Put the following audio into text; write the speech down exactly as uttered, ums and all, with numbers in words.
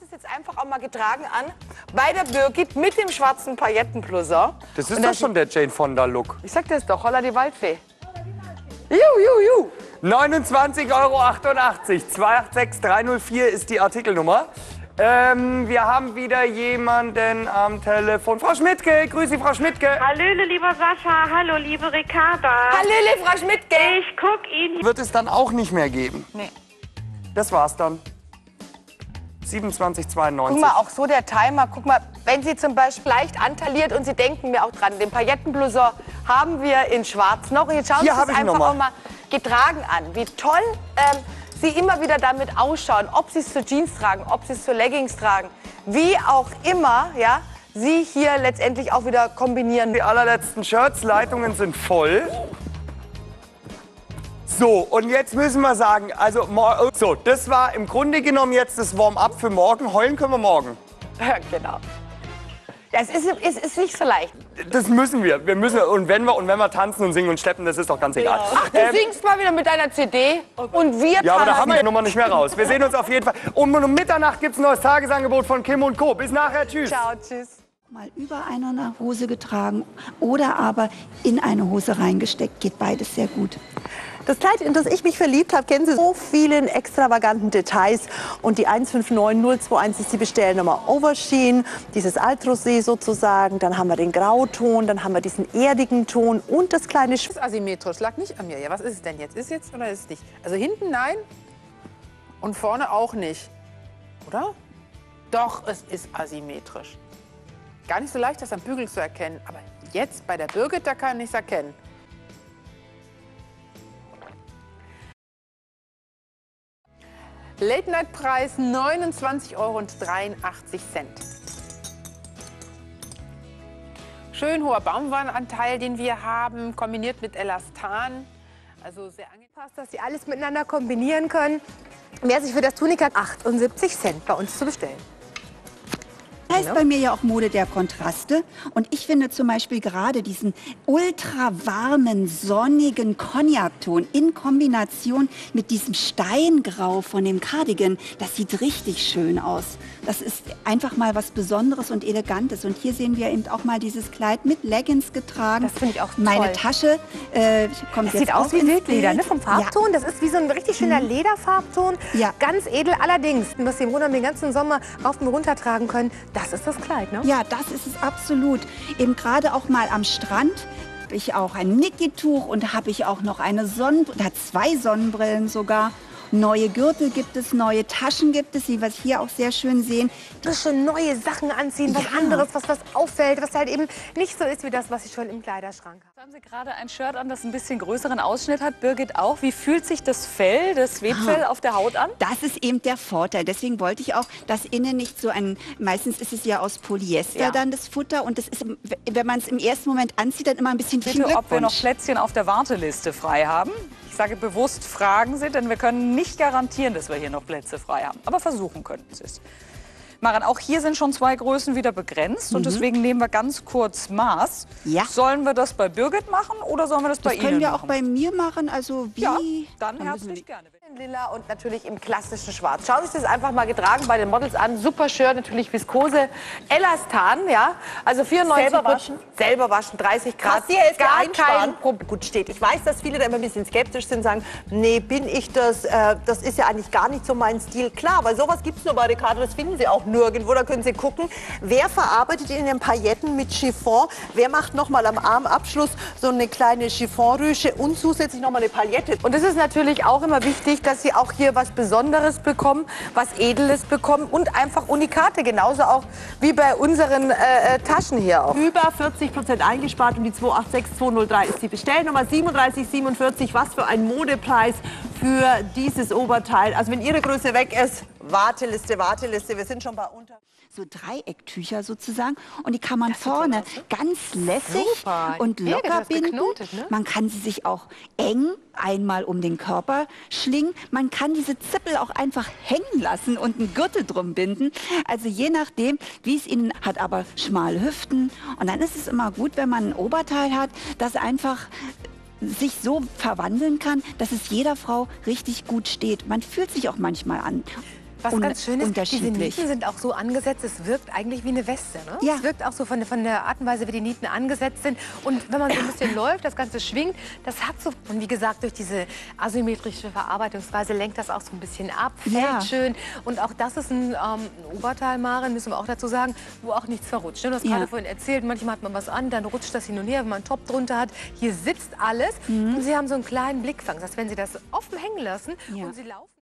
es jetzt einfach auch mal getragen an bei der Birgit mit dem schwarzen Paillettenblouson. Das ist doch schon der Jane Fonda-Look. Ich sag das doch, Holla die Waldfee. Juhu, juhu. neunundzwanzig Euro achtundachtzig. zwei acht sechs drei null vier ist die Artikelnummer. Ähm, wir haben wieder jemanden am Telefon. Frau Schmidtke, grüß Sie, Frau Schmidtke. Hallöle, lieber Sascha. Hallo, liebe Ricarda. Hallöle, Frau Schmidtke. Ich guck Ihnen... Wird es dann auch nicht mehr geben? Nee. Das war's dann. siebenundzwanzig zweiundneunzig. Guck mal, auch so der Timer. Guck mal, wenn Sie zum Beispiel leicht antaliert und Sie denken mir auch dran, den Paillettenblouson haben wir in schwarz noch. Und jetzt schauen Sie Hier es hab ich einfach noch mal. auch mal getragen an. Wie toll ähm, Sie immer wieder damit ausschauen. Ob Sie es zu Jeans tragen, ob Sie es zu Leggings tragen. Wie auch immer, ja, Sie hier letztendlich auch wieder kombinieren. Die allerletzten Shirts, Leitungen sind voll. So, und jetzt müssen wir sagen, also, mor- so, das war im Grunde genommen jetzt das Warm-up für morgen. Heulen können wir morgen. Genau. Ja, es ist, es ist nicht so leicht. Das müssen wir. Wir müssen, und wenn wir, und wenn wir tanzen und singen und schleppen, das ist doch ganz egal. Ach, du Ähm, singst mal wieder mit deiner C D und wir ja, aber da tanzen. haben wir die Nummer nicht mehr raus. Wir sehen uns auf jeden Fall. Um, um Mitternacht gibt es ein neues Tagesangebot von Kim und Co. Bis nachher, tschüss. Ciao, tschüss. Mal über eine Hose getragen oder aber in eine Hose reingesteckt, geht beides sehr gut. Das Kleid, in das ich mich verliebt habe, kennen Sie so vielen extravaganten Details. Und die eins fünf neun null zwei eins ist die Bestellnummer Oversheen, dieses Altrosé sozusagen. Dann haben wir den Grauton, dann haben wir diesen erdigen Ton und das kleine Sch Das ist asymmetrisch, lag nicht an mir. Ja, was ist es denn jetzt? Ist es jetzt oder ist es nicht? Also hinten nein und vorne auch nicht. Oder? Doch, es ist asymmetrisch. Gar nicht so leicht, das am Bügel zu erkennen. Aber jetzt bei der Birgit, da kann ich es erkennen. Late-Night-Preis neunundzwanzig Euro dreiundachtzig. Schön hoher Baumwollanteil, den wir haben, kombiniert mit Elastan. Also sehr angepasst, dass Sie alles miteinander kombinieren können. Wer sich für das Tunika achtundsiebzig Cent bei uns zu bestellen. Heißt bei mir ja auch Mode der Kontraste. Und ich finde zum Beispiel gerade diesen ultra warmen, sonnigen Cognac-Ton in Kombination mit diesem Steingrau von dem Cardigan, das sieht richtig schön aus. Das ist einfach mal was Besonderes und Elegantes. Und hier sehen wir eben auch mal dieses Kleid mit Leggings getragen. Das finde ich auch toll. Meine Tasche äh, kommt Das jetzt sieht aus wie Wildleder, ne? Vom Farbton. Ja. Das ist wie so ein richtig schöner Mhm. Lederfarbton. Ja. Ganz edel. Allerdings, was Sie im Grunde genommen den ganzen Sommer rauf und runter tragen können, das ist das Kleid, ne? Ja, das ist es absolut. Eben gerade auch mal am Strand habe ich auch ein Niki-Tuch und habe ich auch noch eine Sonnenbrille, zwei Sonnenbrillen sogar. Neue Gürtel gibt es, neue Taschen gibt es, die wir hier auch sehr schön sehen. Frische, neue Sachen anziehen, was Ja. anderes, was, was auffällt, was halt eben nicht so ist wie das, was Sie schon im Kleiderschrank haben. Jetzt haben Sie gerade ein Shirt an, das ein bisschen größeren Ausschnitt hat. Birgit auch. Wie fühlt sich das Fell, das Webfell auf der Haut an? Das ist eben der Vorteil. Deswegen wollte ich auch, dass innen nicht so ein, meistens ist es ja aus Polyester Ja. dann das Futter und das ist, wenn man es im ersten Moment anzieht, dann immer ein bisschen viel Bitte, ob wir noch Glückwunsch. Plätzchen auf der Warteliste frei haben. Ich sage bewusst fragen Sie, denn wir können nicht garantieren, dass wir hier noch Plätze frei haben. Aber versuchen könnten Sie es. Maren, auch hier sind schon zwei Größen wieder begrenzt und deswegen nehmen wir ganz kurz Maß. Ja. Sollen wir das bei Birgit machen oder sollen wir das, bei Das Ihnen können wir machen? auch bei mir machen, also wie... Ja, dann müssen herzlich wir- gerne. In Lila und natürlich im klassischen Schwarz. Schauen Sie sich das einfach mal getragen bei den Models an. Super Shirt, natürlich Viskose, Elastan, ja. Also vierundneunzig. Selber waschen? Selber waschen, dreißig Grad. Kassierhälfte Gar einsparen. kein Problem. Gut steht. Ich weiß, dass viele da immer ein bisschen skeptisch sind, sagen, nee, bin ich das? Äh, das ist ja eigentlich gar nicht so mein Stil. Klar, weil sowas gibt es nur bei Ricardo, das finden Sie auch nirgendwo. Da können Sie gucken, wer verarbeitet in den Pailletten mit Chiffon, wer macht nochmal am Armabschluss so eine kleine Chiffonrüsche und zusätzlich nochmal eine Paillette. Und es ist natürlich auch immer wichtig, dass Sie auch hier was Besonderes bekommen, was Edles bekommen und einfach Unikate, genauso auch wie bei unseren äh, Taschen hier auch. Über vierzig Prozent eingespart und die zwei acht sechs zwei null drei ist die Bestellnummer. siebenunddreißig siebenundvierzig, was für ein Modepreis für dieses Oberteil. Also wenn Ihre Größe weg ist, Warteliste, Warteliste, wir sind schon bei unter... So Dreiecktücher sozusagen und die kann man vorne ganz lässig Super. und Birgit, locker das binden. geknotet, ne? Man kann sie sich auch eng einmal um den Körper schlingen. Man kann diese Zippel auch einfach hängen lassen und einen Gürtel drum binden. Also je nachdem, wie es Ihnen hat, aber schmale Hüften. Und dann ist es immer gut, wenn man ein Oberteil hat, das einfach sich so verwandeln kann, dass es jeder Frau richtig gut steht. Man fühlt sich auch manchmal an. Was un ganz schön ist, diese unterschiedlich. Nieten sind auch so angesetzt, es wirkt eigentlich wie eine Weste. Ne? Ja. Es wirkt auch so von, von der Art und Weise, wie die Nieten angesetzt sind. Und wenn man so ein bisschen läuft, das Ganze schwingt, das hat so, und wie gesagt, durch diese asymmetrische Verarbeitungsweise lenkt das auch so ein bisschen ab, fällt Ja. schön. Und auch das ist ein, ähm, ein Oberteil, Maren, müssen wir auch dazu sagen, wo auch nichts verrutscht. Du hast Ja. gerade vorhin erzählt, manchmal hat man was an, dann rutscht das hin und her, wenn man einen Top drunter hat. Hier sitzt alles und Sie haben so einen kleinen Blickfang. Das heißt, wenn Sie das offen hängen lassen Ja. und Sie laufen...